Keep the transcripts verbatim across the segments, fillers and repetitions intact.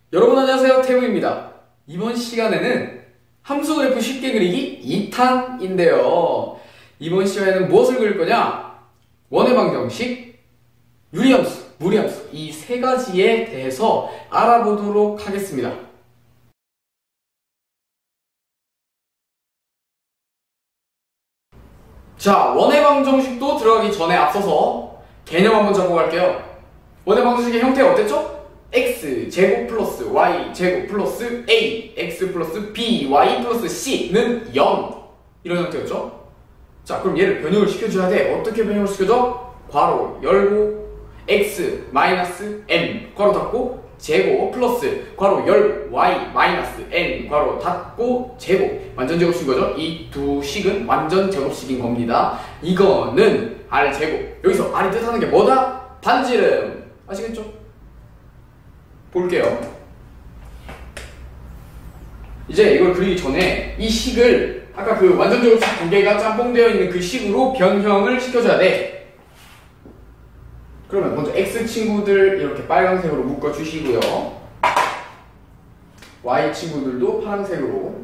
여러분 안녕하세요, 태우입니다. 이번 시간에는 함수 그래프 쉽게 그리기 이 탄인데요. 이번 시간에는 무엇을 그릴 거냐? 원의 방정식, 유리함수, 무리함수 이 세 가지에 대해서 알아보도록 하겠습니다. 자, 원의 방정식도 들어가기 전에 앞서서 개념 한번 잡고 갈게요. 원의 방정식의 형태가 어땠죠? x제곱 플러스 y제곱 플러스 a, x 플러스 b, y 플러스 c는 영 이런 형태였죠? 자, 그럼 얘를 변형을 시켜줘야 돼. 어떻게 변형을 시켜줘? 괄호 열고 x 마이너스 n 괄호 닫고 제곱 플러스 괄호 열고 y 마이너스 n 괄호 닫고 제곱 완전 제곱식인 거죠? 이 두 식은 완전 제곱식인 겁니다. 이거는 r 제곱. 여기서 r이 뜻하는 게 뭐다? 반지름. 아시겠죠? 볼게요. 이제 이걸 그리기 전에 이 식을 아까 그 완전 제곱식 두 개가 짬뽕되어 있는 그 식으로 변형을 시켜줘야 돼. 그러면 먼저 x 친구들 이렇게 빨간색으로 묶어주시고요. y 친구들도 파란색으로.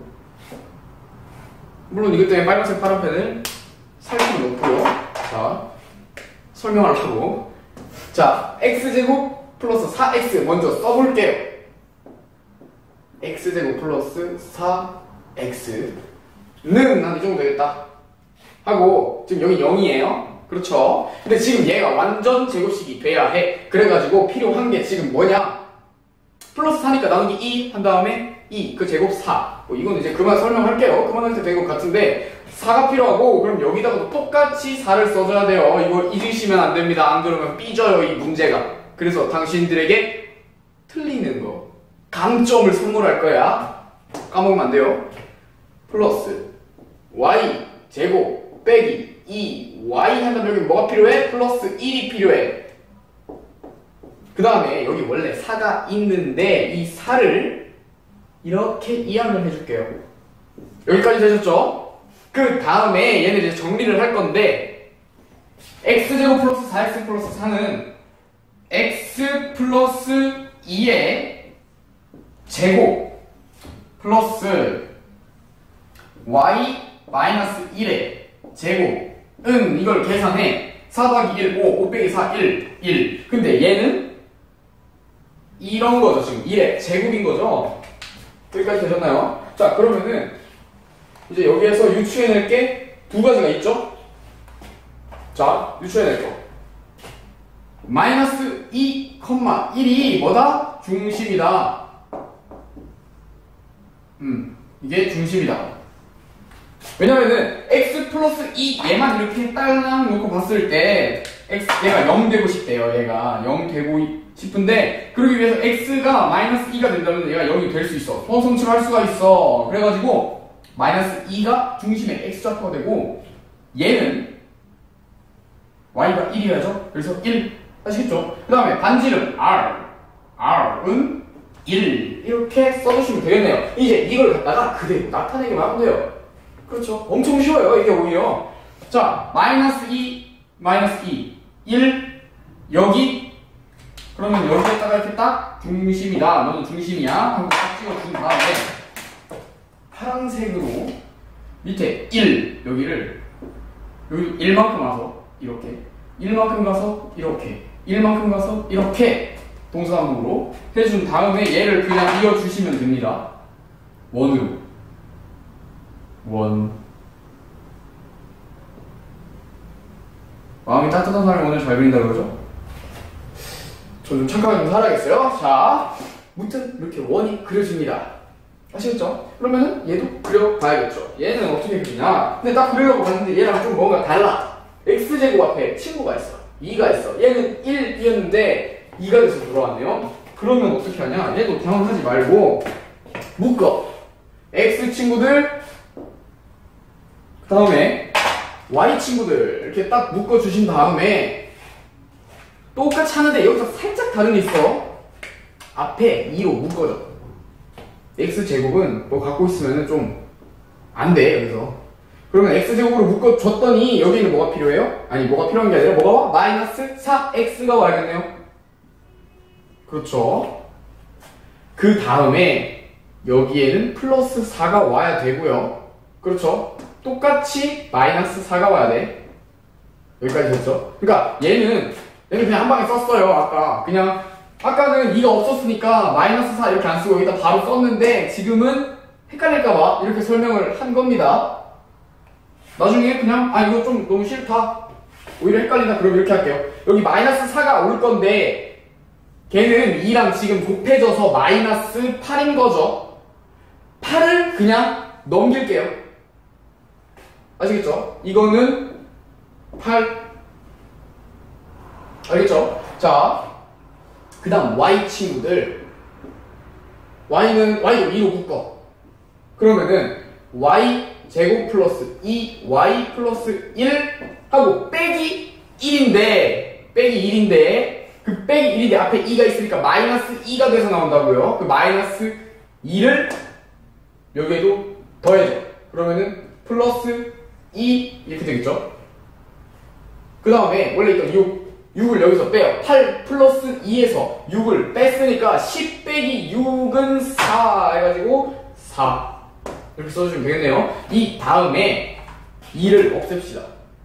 물론 이것 때문에 빨간색 파란펜을 살짝 놓고요. 자, 설명을 하고. 자, x제곱 플러스 사 엑스 먼저 써볼게요. x제곱 플러스 사 엑스는 한 이 정도 되겠다 하고, 지금 여기 영이에요. 그렇죠? 근데 지금 얘가 완전 제곱식이 돼야 해. 그래가지고 필요한 게 지금 뭐냐? 플러스 사니까 나누기 이 한 다음에 이 그 제곱 사. 뭐 이건 이제 그만 설명할게요. 그만할 때 된 것 같은데 사가 필요하고, 그럼 여기다가도 똑같이 사를 써줘야 돼요. 이걸 잊으시면 안 됩니다. 안 그러면 삐져요, 이 문제가. 그래서 당신들에게 틀리는 거, 강점을 선물할 거야. 까먹으면 안 돼요. 플러스 y 제곱 빼기 이 와이 한다면 여기 뭐가 필요해? 플러스 일이 필요해. 그 다음에 여기 원래 사가 있는데 이 사를 이렇게 이항을 해줄게요. 여기까지 되셨죠? 그 다음에 얘는 이제 정리를 할 건데, x제곱 플러스 사 엑스 플러스 사는 x 플러스 이의 제곱 플러스 y 마이너스 일의 제곱은 이걸 계산해. 사 더하기 일, 오, 오 빼기 사, 일, 일. 근데 얘는 이런 거죠. 지금 일의 제곱인 거죠. 여기까지 되셨나요? 자, 그러면은 이제 여기에서 유추해낼 게 두 가지가 있죠? 자, 유추해낼 거. 마이너스 이, 일이 뭐다? 중심이다. 음, 이게 중심이다. 왜냐면은 x 플러스 이 얘만 이렇게 딸랑 놓고 봤을 때 x, 얘가 영 되고 싶대요. 얘가 영 되고 싶은데, 그러기 위해서 x가 마이너스 이가 된다면 얘가 영이 될 수 있어. 소원성취를 할 수가 있어. 그래가지고 마이너스 이가 중심의 x좌표가 되고, 얘는 y가 일이어야죠. 그래서 일. 아시겠죠? 그 다음에 반지름 r, r은 일 이렇게 써주시면 되겠네요. 이제 이걸 갖다가 그대로 나타내기만 하면 돼요. 그렇죠? 엄청 쉬워요, 이게 오히려. 자, 마이너스 이, 마이너스 이, 일, 여기. 그러면 여기에다가 이렇게 딱 중심이다. 너는 중심이야. 하고 딱 찍어준 다음에 파란색으로 밑에 일, 여기를 여기 일만큼 와서 이렇게, 일만큼 가서 이렇게, 일만큼 가서 이렇게 동사함으로 해준 다음에 얘를 그냥 이어주시면 됩니다. 원으로. 원. 마음이 따뜻한 사람이 오늘 잘 그린다 그러죠? 저 좀 착하게 좀 살아야겠어요. 자, 무튼 이렇게 원이 그려집니다. 아시겠죠? 그러면은 얘도 그려봐야겠죠. 얘는 어떻게 그리냐? 근데 딱 그리려고 봤는데 얘랑 좀 뭔가 달라. x제곱 앞에 친구가 있어. 이가 있어. 얘는 일이었는데 이가 돼서 돌아왔네요. 그러면 어떻게 하냐? 얘도 당황하지 말고 묶어. x 친구들, 그 다음에 y 친구들 이렇게 딱 묶어주신 다음에 똑같이 하는데 여기서 살짝 다른 게 있어. 앞에 이로 묶어줘. x제곱은 뭐 갖고 있으면 좀 안 돼, 여기서. 그러면 x제곱으로 묶어줬더니 여기는 뭐가 필요해요? 아니, 뭐가 필요한 게 아니라 뭐가 와? 마이너스 사 엑스가 와야겠네요. 그렇죠. 그 다음에 여기에는 플러스 사가 와야 되고요. 그렇죠? 똑같이 마이너스 사가 와야 돼. 여기까지 됐죠? 그러니까 얘는 얘는 그냥 한 방에 썼어요. 아까 그냥 아까는 이가 없었으니까 마이너스 사 이렇게 안 쓰고 여기다 바로 썼는데 지금은 헷갈릴까봐 이렇게 설명을 한 겁니다. 나중에 그냥 아 이거 좀 너무 싫다 오히려 헷갈린다 그럼 이렇게 할게요. 여기 마이너스 사가 올 건데 걔는 이랑 지금 곱해져서 마이너스 팔인 거죠. 팔을 그냥 넘길게요. 아시겠죠? 이거는 팔 알겠죠? 자, 그 다음 y 친구들 y는 y도 이로 묶어. 그러면은 y 제곱 플러스 이 와이 플러스 일 하고 빼기 일인데 빼기 일인데 그 빼기 일인데 앞에 이가 있으니까 마이너스 이가 돼서 나온다고요. 그 마이너스 이를 여기에도 더해줘. 그러면은 플러스 이 이렇게 되겠죠. 그 다음에 원래 있던 육 육을 여기서 빼요. 팔 플러스 이에서 육을 뺐으니까 십 빼기 육은 사 해가지고 사 이렇게 써주시면 되겠네요. 이 다음에 이를 없앱시다.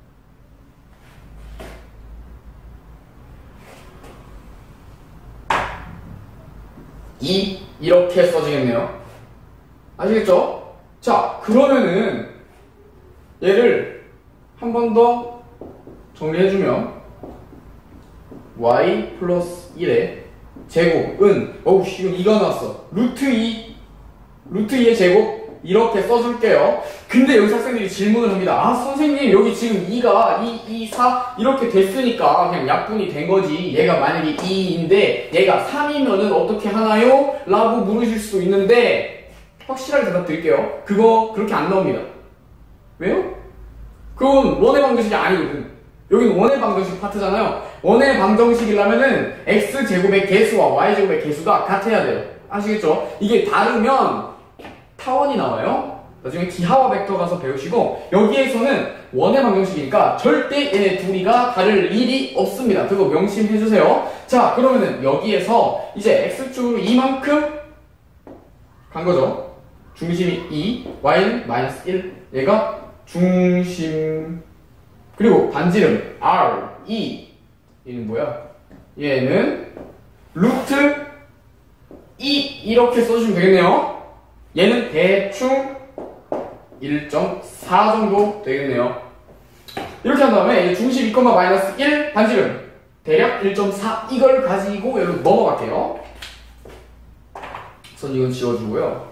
이 이렇게 써지겠네요. 아시겠죠? 자, 그러면은 얘를 한 번 더 정리해주면 y 플러스 일의 제곱은 어우 씨 이건 이가 나왔어. 루트 이 루트 이의 제곱 이렇게 써줄게요. 근데 여기서 학생들이 질문을 합니다. 아 선생님 여기 지금 이가 이, 이, 사 이렇게 됐으니까 그냥 약분이 된 거지. 얘가 만약에 이인데 얘가 삼이면은 어떻게 하나요? 라고 물으실 수도 있는데 확실하게 대답 드릴게요. 그거 그렇게 안 나옵니다. 왜요? 그건 원의 방정식이 아니거든. 여기는 원의 방정식 파트잖아요. 원의 방정식이라면은 x제곱의 개수와 y제곱의 개수가 같아야 돼요. 아시겠죠? 이게 다르면 타원이 나와요. 나중에 기하와 벡터 가서 배우시고 여기에서는 원의 방정식이니까 절대 얘네 둘이가 다를 일이 없습니다. 그거 명심해주세요. 자 그러면은 여기에서 이제 x축으로 이만큼 간 거죠. 중심이 이, y는 마이너스 일, 얘가 중심 그리고 반지름 r, e 얘는 뭐야? 얘는 루트 이 이렇게 써주시면 되겠네요. 얘는 대충 일 점 사 정도 되겠네요. 이렇게 한 다음에 중심 이, 마이너스 일 반지름 대략 일 점 사 이걸 가지고 여기로 넘어갈게요. 우선 이건 지워주고요.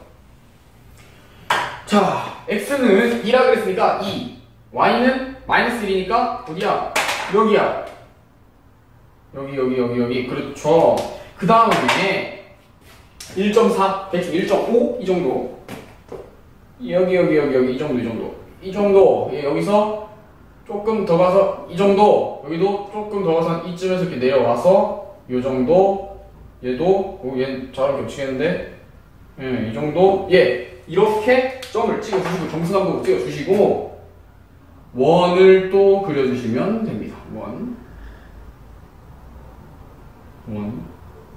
자, x는 이라 그랬으니까 이, y는 마이너스 일이니까 어디야? 여기야. 여기 여기 여기 여기 그렇죠. 그 다음에 일 점 사 대충 일 점 오 이 정도 여기 여기 여기 여기 이 정도 이 정도 이 정도 예, 여기서 조금 더 가서 이 정도 여기도 조금 더 가서 이쯤에서 이렇게 내려와서 이 정도 얘도 오, 얘 잘 겹치겠는데 예, 이 정도 예 이렇게 점을 찍어주시고 정수함도 찍어주시고 원을 또 그려주시면 됩니다. 원 원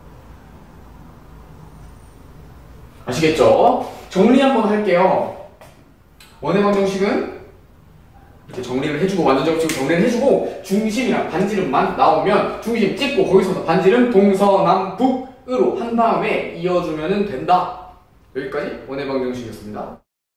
아시겠죠? 정리 한번 할게요. 원의 방정식은 이렇게 정리를 해주고 완전적으로 정리를 해주고 중심이랑 반지름만 나오면 중심 찍고 거기서 반지름 동서남북으로 한 다음에 이어주면 된다. 여기까지 원의 방정식이었습니다.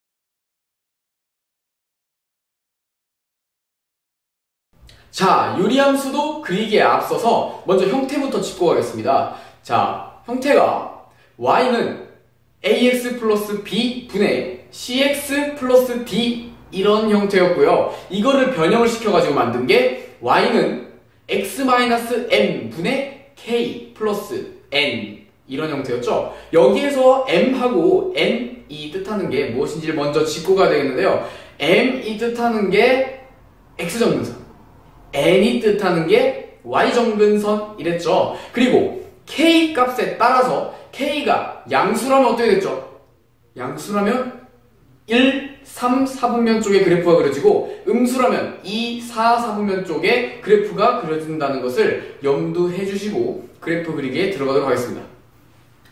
자, 유리함수도 그리기에 앞서서 먼저 형태부터 짚고 가겠습니다. 자, 형태가 y는 ax 플러스 b 분의 cx 플러스 d 이런 형태였고요. 이거를 변형을 시켜가지고 만든 게 y는 x 마이너스 m 분의 k 플러스 n 이런 형태였죠. 여기에서 m하고 n이 뜻하는 게 무엇인지를 먼저 짚고 가야 되겠는데요. m이 뜻하는 게 x정근선, n이 뜻하는 게 y정근선 이랬죠. 그리고 k 값에 따라서 k가 양수라면 어떻게 됐죠? 양수라면 일, 삼, 사분면 쪽에 그래프가 그려지고 음수라면 이, 사, 사분면 쪽에 그래프가 그려진다는 것을 염두해 주시고 그래프 그리기에 들어가도록 하겠습니다.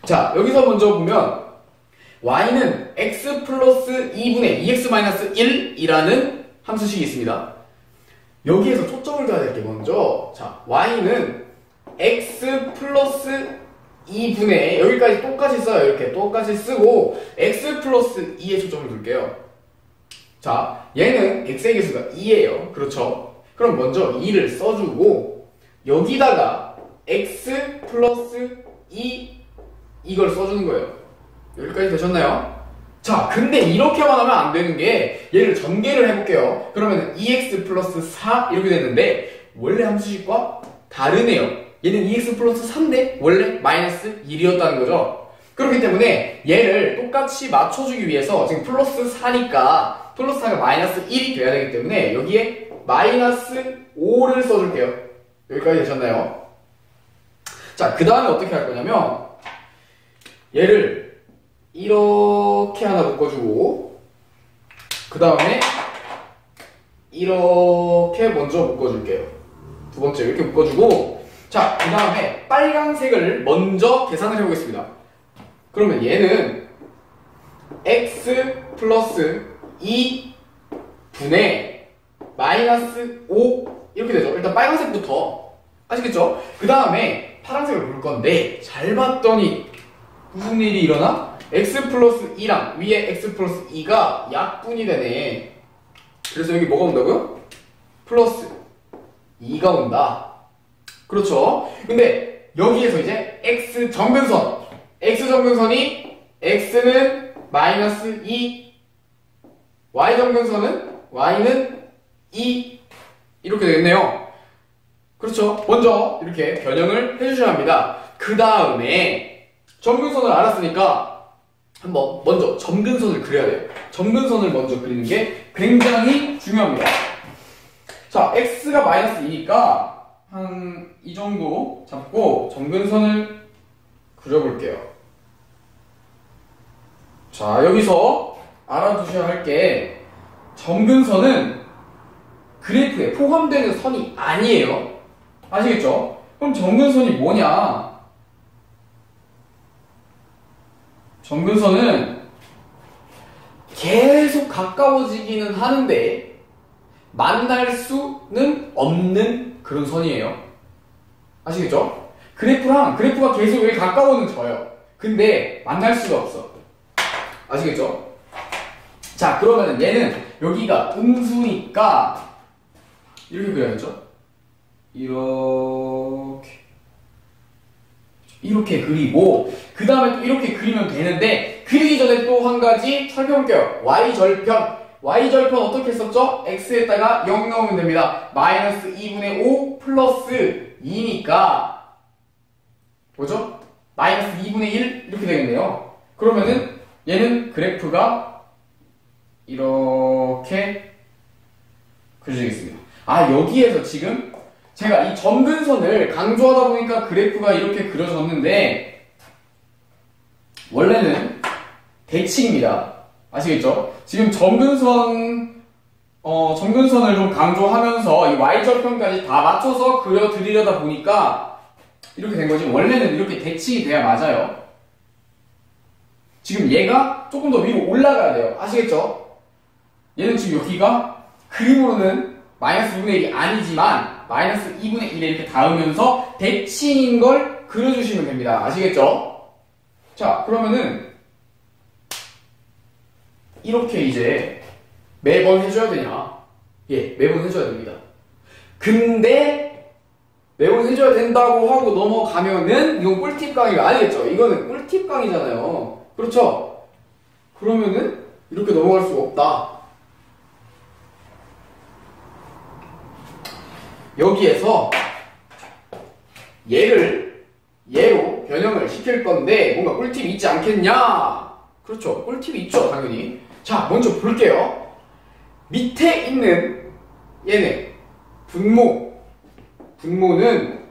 자, 여기서 먼저 보면 y는 x 플러스 이분의 이엑스 마이너스 일이라는 함수식이 있습니다. 여기에서 초점을 둬야 될 게 먼저, 자, y는 x 플러스 이분의, 여기까지 똑같이 써요. 이렇게 똑같이 쓰고 x 플러스 이에 초점을 둘게요. 자, 얘는 x의 개수가 이예요. 그렇죠? 그럼 먼저 이를 써주고 여기다가 x 플러스 이 이걸 써주는 거예요. 여기까지 되셨나요? 자, 근데 이렇게만 하면 안 되는 게, 얘를 전개를 해볼게요. 그러면 이엑스 플러스 사 이렇게 됐는데 원래 함수식과 다르네요. 얘는 이엑스 플러스 사인데 원래 마이너스 일이었다는 거죠. 그렇기 때문에 얘를 똑같이 맞춰주기 위해서 지금 플러스 사니까 플러스 사가 마이너스 일이 돼야 되기 때문에 여기에 마이너스 오를 써줄게요. 여기까지 되셨나요? 자, 그 다음에 어떻게 할 거냐면 얘를 이렇게 하나 묶어주고 그 다음에 이렇게 먼저 묶어줄게요. 두 번째 이렇게 묶어주고, 자, 그 다음에 빨간색을 먼저 계산을 해보겠습니다. 그러면 얘는 x 플러스 이 분의 마이너스 오 이렇게 되죠. 일단 빨간색부터 아시겠죠? 그 다음에 파란색을 볼 건데 잘 봤더니 무슨 일이 일어나? x 플러스 이랑 위에 x 플러스 이가 약분이 되네. 그래서 여기 뭐가 온다고요? 플러스 이가 온다. 그렇죠? 근데 여기에서 이제 x 정근선, x 정근선이 x는 마이너스 이, y 정근선은 y는 이 이렇게 되겠네요. 그렇죠? 먼저 이렇게 변형을 해주셔야 합니다. 그 다음에 점근선을 알았으니까 한번 먼저 점근선을 그려야 돼요. 점근선을 먼저 그리는 게 굉장히 중요합니다. 자, x가 마이너스 이니까 한 이 정도 잡고 점근선을 그려볼게요. 자, 여기서 알아두셔야 할 게 점근선은 그래프에 포함되는 선이 아니에요. 아시겠죠? 그럼 점근선이 뭐냐? 점근선은 계속 가까워지기는 하는데 만날 수는 없는 그런 선이에요. 아시겠죠? 그래프랑 그래프가 계속 여기 가까워는 져요. 근데 만날 수가 없어. 아시겠죠? 자, 그러면 얘는 여기가 음수니까 이렇게 그려야죠. 이렇게 이렇게 그리고 그 다음에 또 이렇게 그리면 되는데, 그리기 전에 또 한 가지 살펴볼게요. y절편. y절편 어떻게 했었죠? x에다가 영 넣으면 됩니다. 마이너스 이분의 오 플러스 이니까 뭐죠? 마이너스 이분의 일 이렇게 되겠네요. 그러면은 얘는 그래프가 이렇게 그려지겠습니다. 아, 여기에서 지금 제가 이 점근선을 강조하다 보니까 그래프가 이렇게 그려졌는데 원래는 대칭입니다. 아시겠죠? 지금 점근선 어, 점근선을 좀 강조하면서 이 y절편까지 다 맞춰서 그려드리려다 보니까 이렇게 된 거지. 원래는 이렇게 대칭이 돼야 맞아요. 지금 얘가 조금 더 위로 올라가야 돼요. 아시겠죠? 얘는 지금 여기가 그림으로는 마이너스 이분의 일이 아니지만 마이너스 이분의 일에 이렇게 닿으면서 대칭인 걸 그려주시면 됩니다. 아시겠죠? 자, 그러면은 이렇게 이제 매번 해줘야 되냐? 예, 매번 해줘야 됩니다. 근데 매번 해줘야 된다고 하고 넘어가면은 이건 꿀팁 강의가 아니겠죠? 이거는 꿀팁 강의잖아요. 그렇죠? 그러면은 이렇게 넘어갈 수가 없다. 여기에서 얘를 얘로 변형을 시킬 건데 뭔가 꿀팁이 있지 않겠냐? 그렇죠. 꿀팁이 있죠, 당연히. 자, 먼저 볼게요. 밑에 있는 얘는 분모. 분모는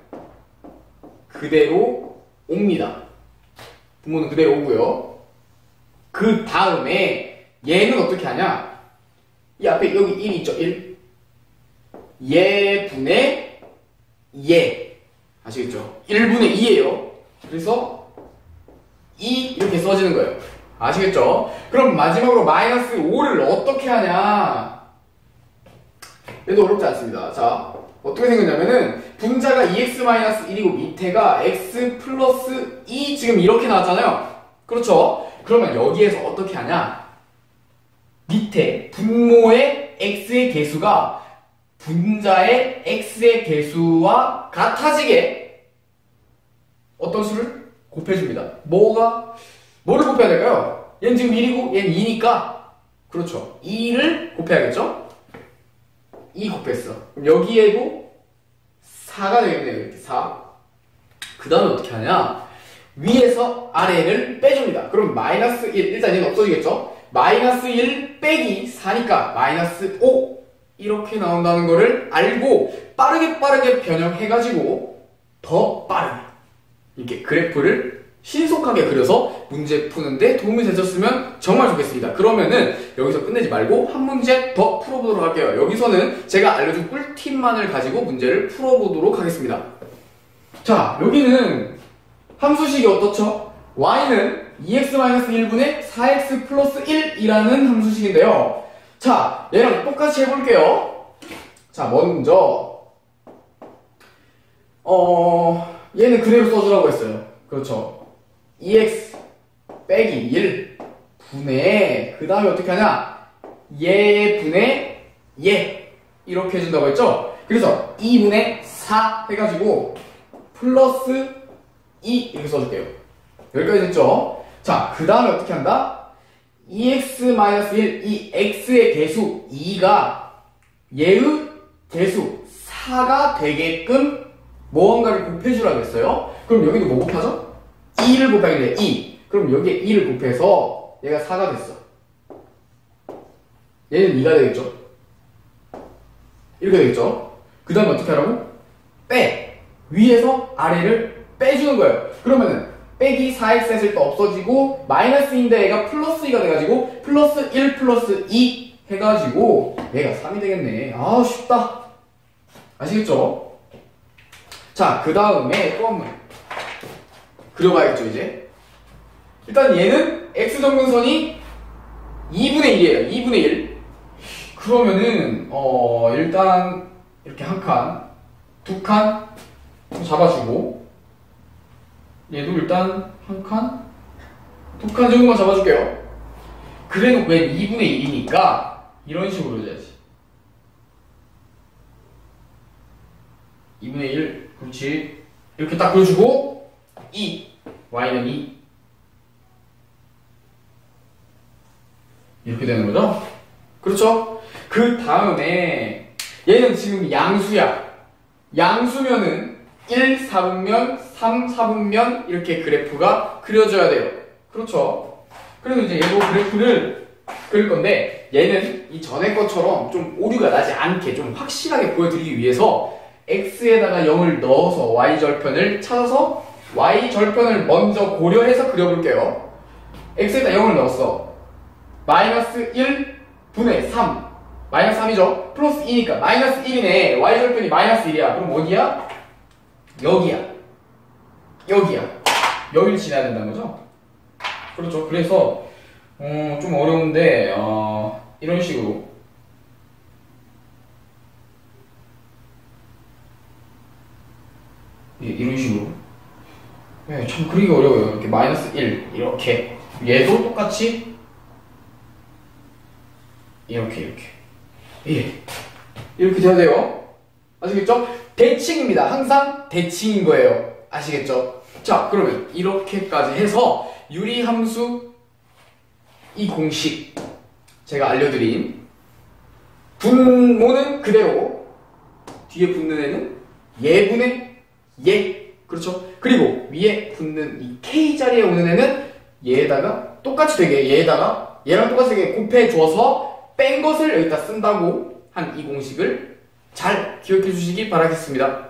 그대로 옵니다. 분모는 그대로 오고요. 그 다음에 얘는 어떻게 하냐? 이 앞에 여기 일 있죠, 일. 얘 분의 얘. 아시겠죠? 일 분의 이예요. 그래서 이 이렇게 써지는 거예요. 아시겠죠? 그럼 마지막으로 마이너스 오를 어떻게 하냐? 얘도 어렵지 않습니다. 자, 어떻게 생겼냐면은 분자가 이엑스-일이고 밑에가 x 플러스 이 지금 이렇게 나왔잖아요. 그렇죠? 그러면 여기에서 어떻게 하냐? 밑에 분모의 x의 개수가 분자의 x의 개수와 같아지게 어떤 수를 곱해줍니다. 뭐가? 뭐를 곱해야 될까요? 얘는 지금 일이고 얘는 이니까 그렇죠. 이를 곱해야겠죠? 이 곱했어. 그럼 여기에도 사가 되겠네요. 이렇게 사. 그 다음에 어떻게 하냐? 위에서 아래를 빼줍니다. 그럼 마이너스 일, 일단 얘는 없어지겠죠? 마이너스 일 빼기 사니까 마이너스 오 이렇게 나온다는 거를 알고 빠르게 빠르게 변형해가지고 더 빠르게 이렇게 그래프를 신속하게 그려서 문제 푸는데 도움이 되셨으면 정말 좋겠습니다. 그러면은 여기서 끝내지 말고 한 문제 더 풀어보도록 할게요. 여기서는 제가 알려준 꿀팁만을 가지고 문제를 풀어보도록 하겠습니다. 자, 여기는 함수식이 어떻죠? y는 이엑스-일분의 사 엑스 플러스 일이라는 함수식인데요. 자, 얘랑 똑같이 해볼게요. 자, 먼저 어... 얘는 그대로 써주라고 했어요. 그렇죠. 이엑스 빼기 일 분의 그 다음에 어떻게 하냐? 얘 분의 얘 이렇게 해준다고 했죠? 그래서 이분의 사 해가지고 플러스 이 이렇게 써줄게요. 여기까지 됐죠? 자, 그 다음에 어떻게 한다? 이엑스-일, 이 x의 개수 이가 얘의 개수 사가 되게끔 무언가를 곱해주라고 했어요. 그럼 여기도 뭐 곱하죠? 이를 곱하게 돼. 이. 그럼 여기에 이를 곱해서 얘가 사가 됐어. 얘는 이가 되겠죠? 이렇게 되겠죠? 그 다음에 어떻게 하라고? 빼. 위에서 아래를 빼주는 거예요. 그러면은 빼기 사 엑스 했을 때 없어지고 마이너스인데 얘가 플러스 이가 돼가지고 플러스 일 플러스 이 해가지고 얘가 삼이 되겠네. 아, 쉽다. 아시겠죠? 자, 그 다음에 또 한 번 그려봐야겠죠, 이제. 일단 얘는 x정근선이 이분의 일이에요. 이분의 일. 그러면은, 어, 일단, 이렇게 한 칸, 두 칸 잡아주고, 얘도 일단 한 칸, 두 칸 정도만 잡아줄게요. 그래 놓고 얘는 이분의 일이니까, 이런 식으로 해야지. 이분의 일, 그렇지. 이렇게 딱 그려주고, 이, y는 이. 이렇게 되는 거죠? 그렇죠? 그 다음에 얘는 지금 양수야. 양수면은 일 사분면, 삼 사분면 이렇게 그래프가 그려져야 돼요. 그렇죠? 그래서 이제 얘도 그래프를 그릴 건데 얘는 이 전에 것처럼 좀 오류가 나지 않게 좀 확실하게 보여드리기 위해서 x에다가 영을 넣어서 y절편을 찾아서 y절편을 먼저 고려해서 그려볼게요. x에다 영을 넣었어. 마이너스 일 분의 삼. 마이너스 삼이죠? 플러스 이니까 마이너스 일이네. y절편이 마이너스 일이야. 그럼 어디야? 여기야. 여기야. 여기를 지나야 된다는 거죠? 그렇죠. 그래서 어, 좀 어려운데 어, 이런 식으로 예, 이런 식으로 네, 참 그리기 어려워요. 이렇게 마이너스 일 이렇게 얘도 똑같이 이렇게 이렇게 예 이렇게 돼야 돼요. 아시겠죠? 대칭입니다. 항상 대칭인 거예요. 아시겠죠? 자, 그러면 이렇게까지 해서 유리함수 이 공식 제가 알려드린 분모는 그대로 뒤에 붙는 애는 예분의 예. 그렇죠? 그리고 위에 붙는 이 K 자리에 오는 애는 얘에다가 똑같이 되게 얘에다가 얘랑 똑같이 되게 곱해줘서 뺀 것을 여기다 쓴다고 한 이 공식을 잘 기억해 주시기 바라겠습니다.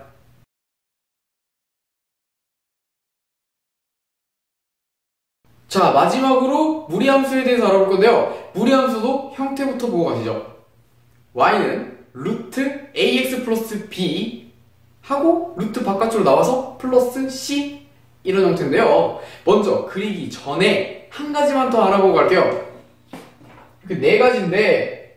자, 마지막으로 무리함수에 대해서 알아볼 건데요. 무리함수도 형태부터 보고 가시죠. y는 루트 ax 플러스 b 하고 루트 바깥으로 나와서 플러스 c 이런 형태인데요. 먼저 그리기 전에 한 가지만 더 알아보고 갈게요. 이렇게 네 가지인데,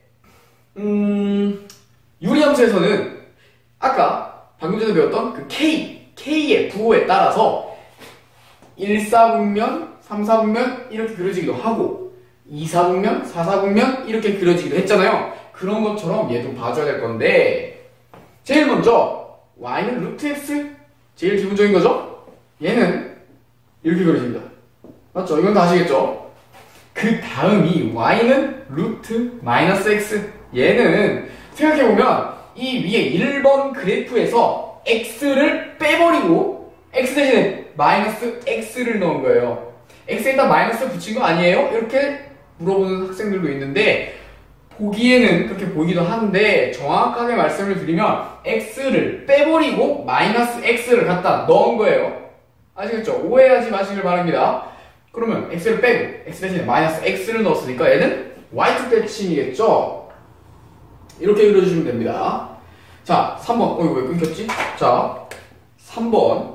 음, 유리함수에서는 아까 방금 전에 배웠던 그 K, K의 부호에 따라서 일 사분면, 삼 사분면 이렇게 그려지기도 하고 이 사분면, 사 사분면 이렇게 그려지기도 했잖아요. 그런 것처럼 얘도 봐줘야 될 건데, 제일 먼저 y는 루트 x, 제일 기본적인 거죠? 얘는 이렇게 그려집니다. 맞죠? 이건 다 아시겠죠? 그 다음이 y는 루트 마이너스 x. 얘는 생각해보면 이 위에 일 번 그래프에서 x를 빼버리고 x 대신에 마이너스 x를 넣은 거예요. x에다 마이너스 붙인 거 아니에요? 이렇게 물어보는 학생들도 있는데, 보기에는 그렇게 보이기도 한데 정확하게 말씀을 드리면 x를 빼버리고 마이너스 x를 갖다 넣은 거예요. 아시겠죠? 오해하지 마시길 바랍니다. 그러면 x를 빼고 x 대신에 마이너스 x를 넣었으니까 얘는 y축 대칭이겠죠? 이렇게 그려주시면 됩니다. 자, 삼 번. 어, 이거 왜 끊겼지? 자, 삼 번.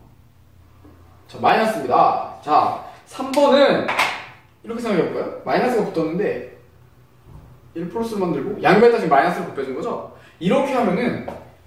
자, 마이너스입니다. 자, 삼 번은 이렇게 생각해볼까요? 마이너스가 붙었는데 일 플러스를 만들고 양변에다 지금 마이너스를 곱해준 거죠? 이렇게 하면은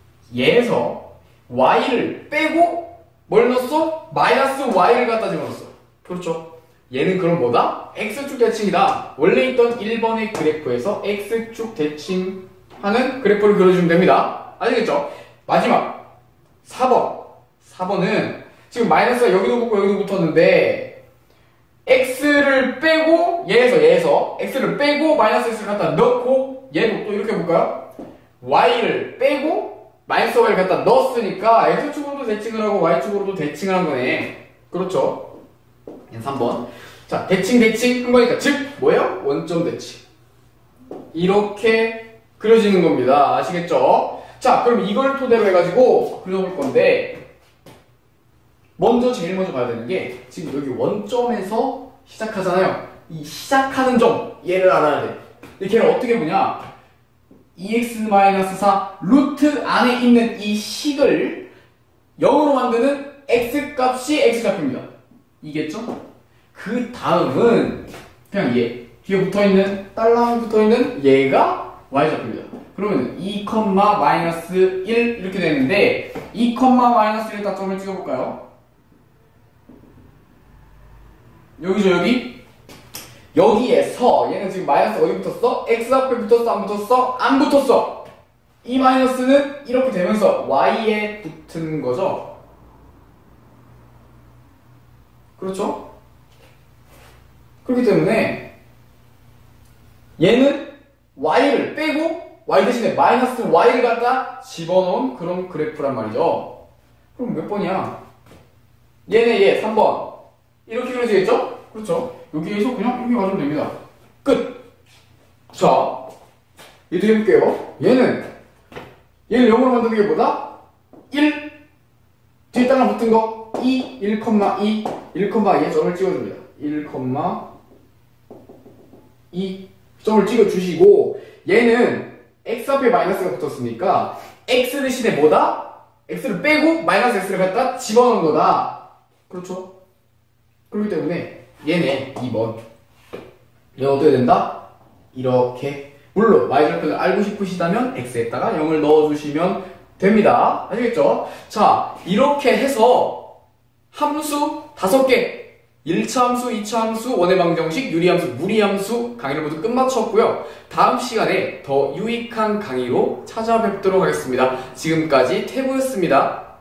얘에서 y를 빼고 뭘 넣었어? 마이너스 y를 갖다 집어넣었어. 그렇죠? 얘는 그럼 뭐다? x축 대칭이다. 원래 있던 일 번의 그래프에서 x축 대칭하는 그래프를 그려주면 됩니다. 아시겠죠? 마지막 사 번. 사 번은 지금 마이너스가 여기도 붙고 여기도 붙었는데 x를 빼고 얘에서 얘에서 x를 빼고 마이너스 x를 갖다 넣고, 얘도 또 이렇게 해볼까요? y를 빼고 마이너스 y를 갖다 넣었으니까 x축으로도 대칭을 하고 y축으로도 대칭을 한 거네. 그렇죠? 삼 번. 자, 대칭 대칭 한 거니까 즉 뭐예요? 원점 대칭. 이렇게 그려지는 겁니다. 아시겠죠? 자, 그럼 이걸 토대로 해가지고 그려볼 건데, 먼저 제일 먼저 봐야 되는 게 지금 여기 원점에서 시작하잖아요. 이 시작하는 점, 얘를 알아야 돼. 근데 걔를 어떻게 보냐? 이 엑스 사 루트 안에 있는 이 식을 영으로 만드는 x 값이 x좌표입니다. 이겠죠? 그 다음은 그냥 얘 뒤에 붙어있는 딸랑 붙어있는 얘가 y좌표입니다. 그러면 이, 마이너스 일 이렇게 되는데 이, 마이너스 일 다 점을 찍어볼까요? 여기죠, 여기? 여기에서 얘는 지금 마이너스 어디 붙었어? x 앞에 붙었어? 안 붙었어? 안 붙었어! 이 마이너스는 이렇게 되면서 y에 붙은 거죠? 그렇죠? 그렇기 때문에 얘는 y를 빼고 y 대신에 마이너스 y를 갖다 집어넣은 그런 그래프란 말이죠. 그럼 몇 번이야? 얘네 얘 삼 번. 이렇게 그려지겠죠? 그렇죠? 여기에서 그냥 이렇게 가주면 됩니다. 끝! 자, 얘도 해볼게요. 얘는 얘를 영어로 만드는 게 뭐다? 일 뒤에 따라 붙은 거 이, 일, 이, 일, 이에 점을 찍어줍니다. 일, 이 점을 찍어주시고, 얘는 x 앞에 마이너스가 붙었으니까 x 대신에 뭐다? x를 빼고 마이너스 x를 갖다 집어넣은 거다. 그렇죠? 그렇기 때문에 얘네 이 번. 얘가 어떻게 된다? 이렇게. 물론 y좌표를 알고 싶으시다면 x에다가 영을 넣어주시면 됩니다. 아시겠죠? 자, 이렇게 해서 함수 다섯 개, 일 차 함수, 이 차 함수, 원의 방정식, 유리함수, 무리함수 강의를 모두 끝마쳤고요. 다음 시간에 더 유익한 강의로 찾아뵙도록 하겠습니다. 지금까지 태부였습니다.